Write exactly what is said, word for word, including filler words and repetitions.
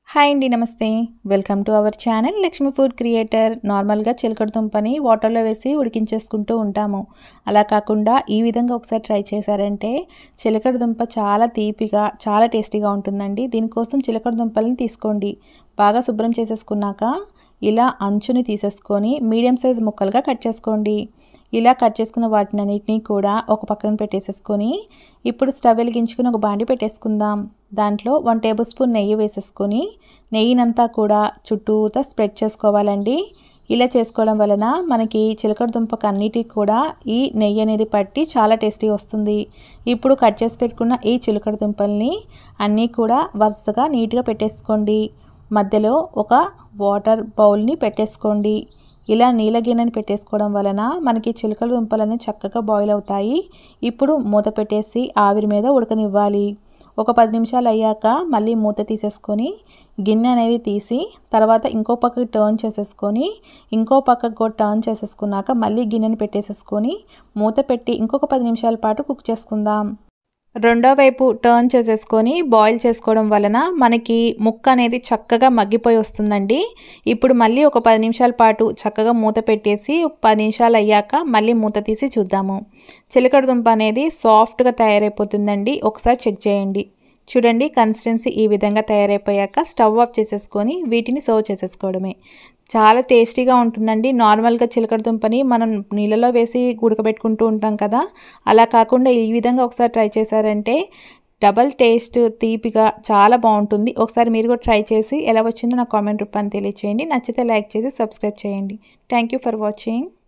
Hi అండి, నమస్తే. Welcome to our channel Lakshmi food creator. నార్మల్గా చిలకడ దుంపని వాటర్లో వేసి ఉడికించేసుకుంటూ ఉంటాము. అలా కాకుండా ఈ విధంగా ఒకసారి ట్రై చేశారంటే చిలకడ దుంప చాలా తీపిగా చాలా టేస్టీగా ఉంటుందండి. దీనికోసం చిలకడ దుంపల్ని తీసుకోండి. బాగా శుభ్రం చేసేసుకున్నాక ఇలా అంచుని తీసేసుకొని మీడియం సైజ్ ముక్కలుగా కట్ చేసుకోండి. ఇలా కట్ చేసుకున్న వాటిని అన్నిటినీ కూడా ఒక పక్కన పెట్టేసేసుకొని ఇప్పుడు స్టవ్ వెలిగించుకుని ఒక బాండి పెట్టేసుకుందాం. దాంట్లో వన్ టేబుల్ స్పూన్ నెయ్యి వేసేసుకొని నెయ్యినంతా కూడా చుట్టూతా స్ప్రెడ్ చేసుకోవాలండి. ఇలా చేసుకోవడం వలన మనకి చిలకడ దుంపకు అన్నిటికి కూడా ఈ నెయ్యి అనేది పట్టి చాలా టేస్టీ వస్తుంది. ఇప్పుడు కట్ చేసి పెట్టుకున్న ఈ చిలకడ దుంపల్ని అన్నీ కూడా వరుసగా నీట్గా పెట్టేసుకోండి. మధ్యలో ఒక వాటర్ బౌల్ని పెట్టేసుకోండి. ఇలా నీళ్ళ గిన్నెని పెట్టేసుకోవడం వలన మనకి చిలకడ దుంపలన్నీ చక్కగా బాయిల్ అవుతాయి. ఇప్పుడు మూత పెట్టేసి ఆవిరి మీద ఉడకనివ్వాలి. ఒక పది నిమిషాలు అయ్యాక మళ్ళీ మూత తీసేసుకొని గిన్నె అనేది తీసి తర్వాత ఇంకో పక్కకి టర్న్ చేసేసుకొని ఇంకో పక్కకు కూడా టర్న్ చేసేసుకున్నాక మళ్ళీ గిన్నెని పెట్టేసేసుకొని మూత పెట్టి ఇంకొక పది నిమిషాల పాటు కుక్ చేసుకుందాం. రెండో వైపు టర్న్ చేసేసుకొని బాయిల్ చేసుకోవడం వలన మనకి ముక్క అనేది చక్కగా మగ్గిపోయి వస్తుందండి. ఇప్పుడు మళ్ళీ ఒక పది నిమిషాల పాటు చక్కగా మూత పెట్టేసి పది నిమిషాలు అయ్యాక మళ్ళీ మూత తీసి చూద్దాము. చిలకడ దుంప అనేది సాఫ్ట్గా తయారైపోతుందండి. ఒకసారి చెక్ చేయండి. చూడండి, కన్సిస్టెన్సీ ఈ విధంగా తయారైపోయాక స్టవ్ ఆఫ్ చేసేసుకొని వీటిని సర్వ్ చేసేసుకోవడమే. చాలా టేస్టీగా ఉంటుందండి. నార్మల్గా చిలకడ దుంపని మనం నీళ్ళలో వేసి ఉడకబెట్టుకుంటూ ఉంటాం కదా, అలా కాకుండా ఈ విధంగా ఒకసారి ట్రై చేశారంటే డబల్ టేస్ట్ తీపిగా చాలా బాగుంటుంది. ఒకసారి మీరు కూడా ట్రై చేసి ఎలా వచ్చిందో నాకు కామెంట్ రూపాన్ని తెలియచేయండి. నచ్చితే లైక్ చేసి సబ్స్క్రైబ్ చేయండి. Thank you for watching.